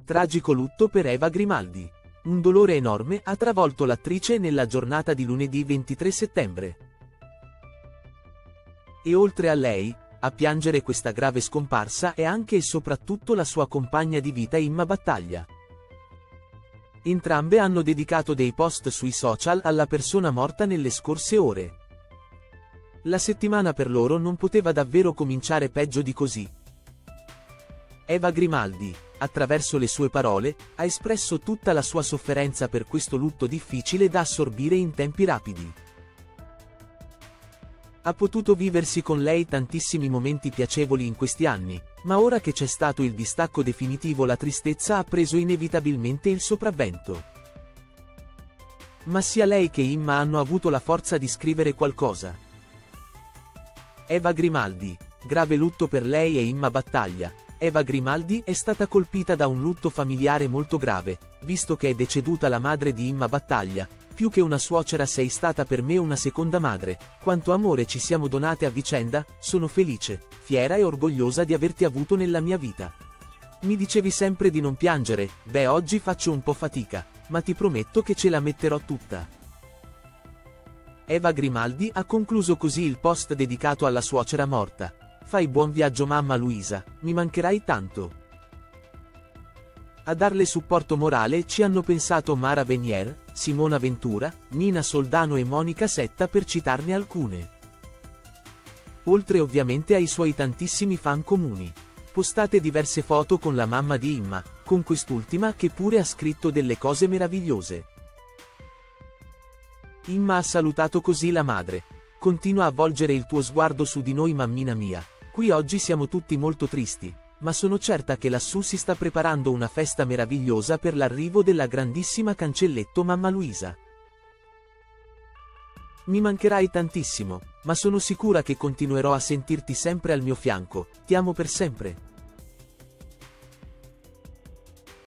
Tragico lutto per Eva Grimaldi. Un dolore enorme ha travolto l'attrice nella giornata di lunedì 23 settembre. E oltre a lei, a piangere questa grave scomparsa è anche e soprattutto la sua compagna di vita Imma Battaglia. Entrambe hanno dedicato dei post sui social alla persona morta nelle scorse ore. La settimana per loro non poteva davvero cominciare peggio di così. Eva Grimaldi, attraverso le sue parole, ha espresso tutta la sua sofferenza per questo lutto difficile da assorbire in tempi rapidi. Ha potuto viversi con lei tantissimi momenti piacevoli in questi anni, ma ora che c'è stato il distacco definitivo la tristezza ha preso inevitabilmente il sopravvento. Ma sia lei che Imma hanno avuto la forza di scrivere qualcosa. Eva Grimaldi, grave lutto per lei e Imma Battaglia. Eva Grimaldi è stata colpita da un lutto familiare molto grave, visto che è deceduta la madre di Imma Battaglia. Più che una suocera sei stata per me una seconda madre, quanto amore ci siamo donate a vicenda, sono felice, fiera e orgogliosa di averti avuto nella mia vita. Mi dicevi sempre di non piangere, beh oggi faccio un po' fatica, ma ti prometto che ce la metterò tutta. Eva Grimaldi ha concluso così il post dedicato alla suocera morta. Fai buon viaggio mamma Luisa, mi mancherai tanto. A darle supporto morale ci hanno pensato Mara Venier, Simona Ventura, Nina Soldano e Monica Setta per citarne alcune. Oltre ovviamente ai suoi tantissimi fan comuni. Postate diverse foto con la mamma di Imma, con quest'ultima che pure ha scritto delle cose meravigliose. Imma ha salutato così la madre. Continua a volgere il tuo sguardo su di noi mammina mia. Qui oggi siamo tutti molto tristi, ma sono certa che lassù si sta preparando una festa meravigliosa per l'arrivo della grandissima cancelletto mamma Luisa. Mi mancherai tantissimo, ma sono sicura che continuerò a sentirti sempre al mio fianco, ti amo per sempre.